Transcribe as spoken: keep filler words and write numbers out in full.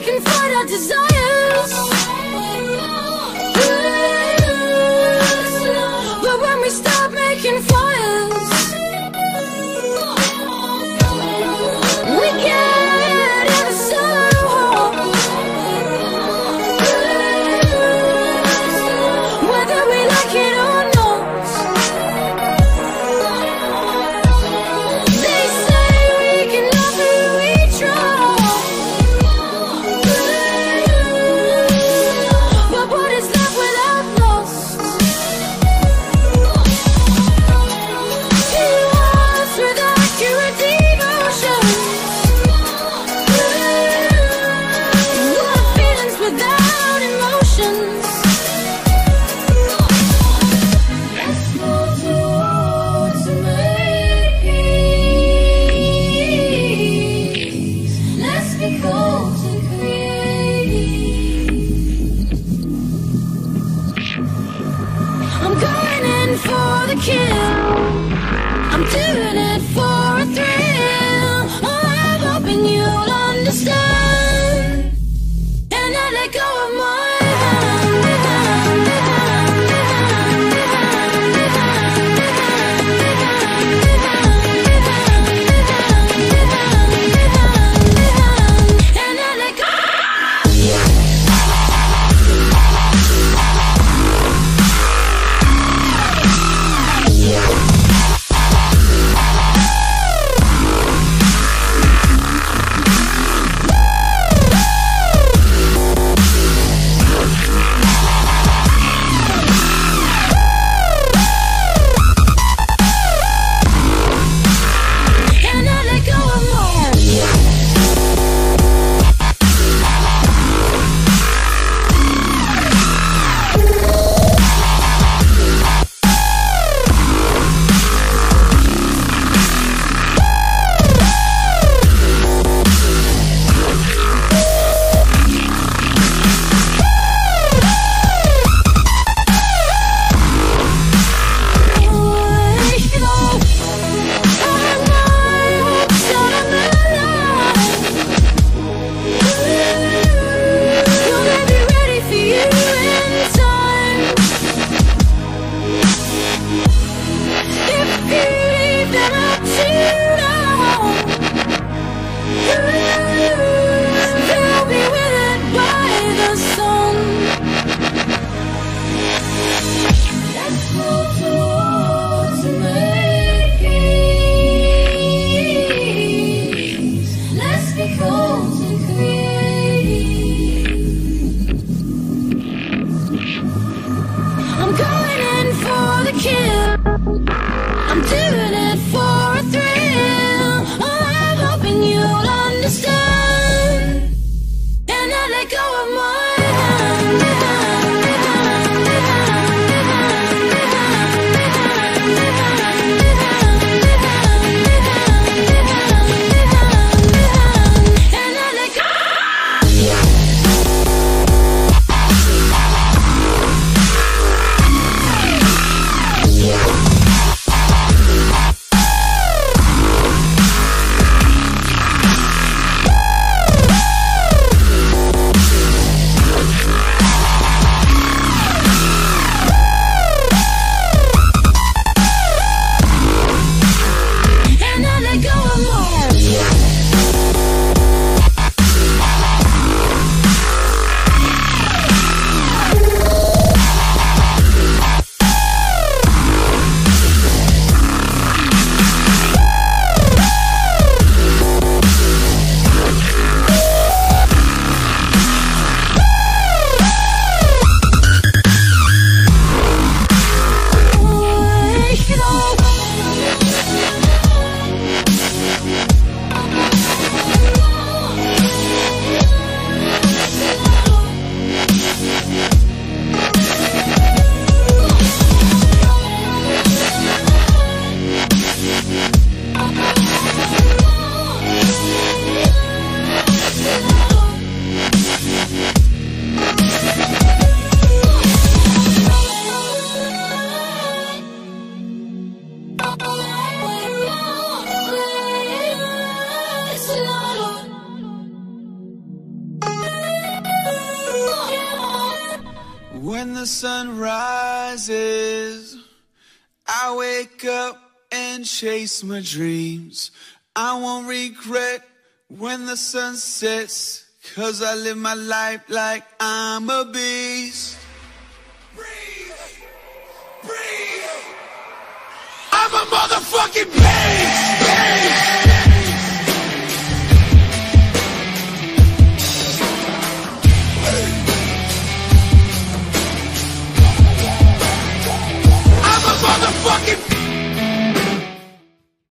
can fight our desires. But when we stop making fires, we get ever so hot. Whether we like it or not. They say we can love who we trust, but what is love without loss? He was with accurate devotion. What feelings without emotions? Let's go towards make peace. Let's be cold and creative. I'm going in for the kill. I'm doing it for a thrill. Oh, I'm hoping you'll understand. And I let go of my And I let go. And I let go of more. They'll be withered by the sun. Let's go towards make peace. Let's be cold and creative. I'm going in for the kill. I'm doing it for a thrill. Oh, I'm hoping you'll understand. And I let go of my And I let When the sun rises, I wake up and chase my dreams. I won't regret when the sun sets, 'cause I live my life like I'm a beast. Breathe, breathe. I'm a motherfucking beast.